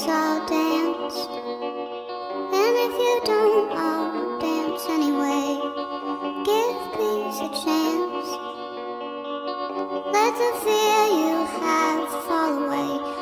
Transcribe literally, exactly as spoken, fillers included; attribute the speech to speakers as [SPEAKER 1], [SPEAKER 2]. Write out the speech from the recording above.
[SPEAKER 1] let's all dance. And if you don't all dance anyway, give peace a chance. Let the fear you have fall away.